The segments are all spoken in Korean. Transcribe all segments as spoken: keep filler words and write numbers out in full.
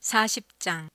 사십 장.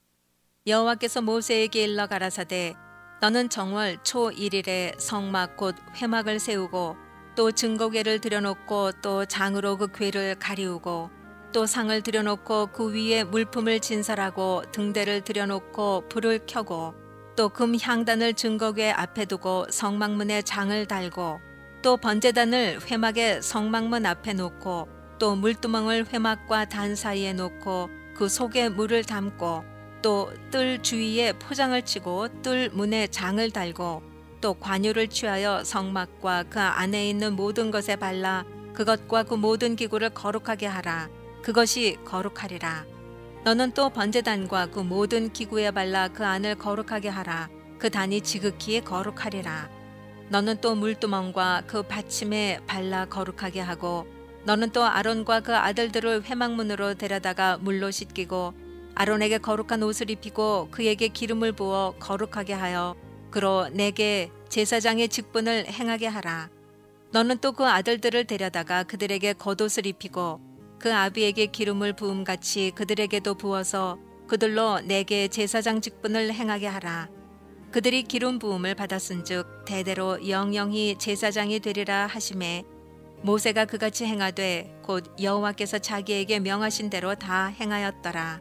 여호와께서 모세에게 일러 가라사대 너는 정월 초 일 일에 성막 곧 회막을 세우고 또 증거궤를 들여놓고 또 장으로 그 궤를 가리우고 또 상을 들여놓고 그 위에 물품을 진설하고 등대를 들여놓고 불을 켜고 또 금 향단을 증거궤 앞에 두고 성막문에 장을 달고 또 번제단을 회막의 성막문 앞에 놓고 또 물두멍을 회막과 단 사이에 놓고 그 속에 물을 담고 또 뜰 주위에 포장을 치고 뜰 문에 장을 달고 또 관유를 취하여 성막과 그 안에 있는 모든 것에 발라 그것과 그 모든 기구를 거룩하게 하라. 그것이 거룩하리라. 너는 또 번제단과 그 모든 기구에 발라 그 안을 거룩하게 하라. 그 단이 지극히 거룩하리라. 너는 또 물두멍과 그 받침에 발라 거룩하게 하고 너는 또 아론과 그 아들들을 회막문으로 데려다가 물로 씻기고 아론에게 거룩한 옷을 입히고 그에게 기름을 부어 거룩하게 하여 그로 내게 제사장의 직분을 행하게 하라. 너는 또 그 아들들을 데려다가 그들에게 겉옷을 입히고 그 아비에게 기름을 부음같이 그들에게도 부어서 그들로 내게 제사장 직분을 행하게 하라. 그들이 기름 부음을 받았은즉 대대로 영영히 제사장이 되리라 하시매 모세가 그같이 행하되 곧 여호와께서 자기에게 명하신 대로 다 행하였더라.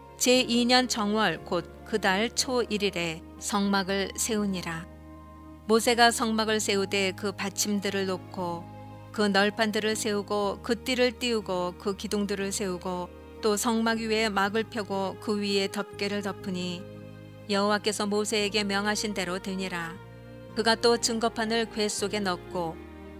제이 년 정월 곧 그 달 초 일 일에 성막을 세우니라. 모세가 성막을 세우되 그 받침들을 놓고 그 널판들을 세우고 그 띠를 띄우고 그 기둥들을 세우고 또 성막 위에 막을 펴고 그 위에 덮개를 덮으니 여호와께서 모세에게 명하신 대로 되니라. 그가 또 증거판을 궤 속에 넣고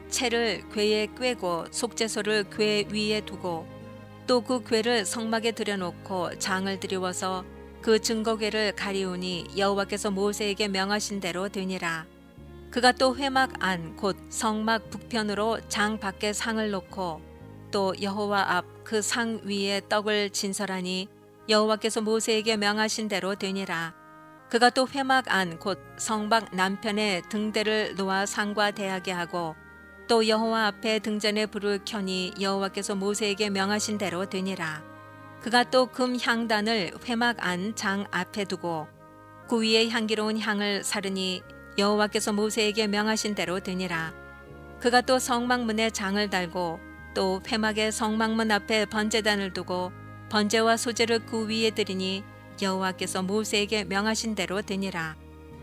채를 궤에 꿰고 속죄소를 궤 위에 두고 또 그 궤를 성막에 들여놓고 장을 들이워서 그 증거궤를 가리우니 여호와께서 모세에게 명하신 대로 되니라. 그가 또 회막 안 곧 성막 북편으로 장 밖에 상을 놓고 또 여호와 앞 그 상 위에 떡을 진설하니 여호와께서 모세에게 명하신 대로 되니라. 그가 또 회막 안 곧 성막 남편에 등대를 놓아 상과 대하게 하고 또 여호와 앞에 등잔에 불을 켜니 여호와께서 모세에게 명하신 대로 되니라. 그가 또 금 향단을 회막 안 장 앞에 두고 그 위에 향기로운 향을 사르니 여호와께서 모세에게 명하신 대로 되니라. 그가 또 성막문에 장을 달고 또 회막의 성막문 앞에 번제단을 두고 번제와 소제를 그 위에 드리니 여호와께서 모세에게 명하신 대로 되니라.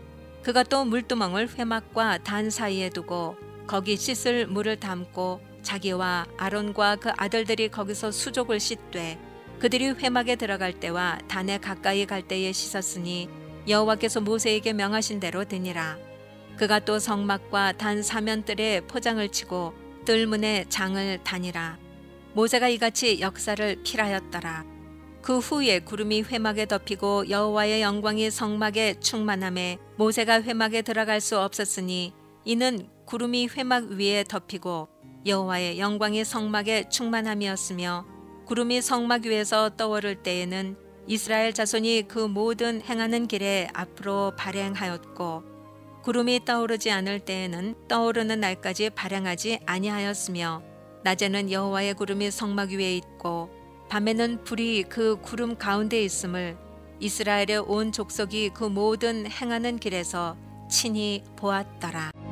그가 또 물두멍을 회막과 단 사이에 두고 거기 씻을 물을 담고 자기와 아론과 그 아들들이 거기서 수족을 씻되 그들이 회막에 들어갈 때와 단에 가까이 갈 때에 씻었으니 여호와께서 모세에게 명하신 대로 되니라. 그가 또 성막과 단 사면뜰에 포장을 치고 뜰문에 장을 다니라. 모세가 이같이 역사를 필하였더라. 그 후에 구름이 회막에 덮이고 여호와의 영광이 성막에 충만함에 모세가 회막에 들어갈 수 없었으니 이는 구름이 회막 위에 덮이고 여호와의 영광이 성막에 충만함이었으며 구름이 성막 위에서 떠오를 때에는 이스라엘 자손이 그 모든 행하는 길에 앞으로 발행하였고 구름이 떠오르지 않을 때에는 떠오르는 날까지 발행하지 아니하였으며 낮에는 여호와의 구름이 성막 위에 있고 밤에는 불이 그 구름 가운데 있음을 이스라엘의 온 족속이 그 모든 행하는 길에서 친히 보았더라.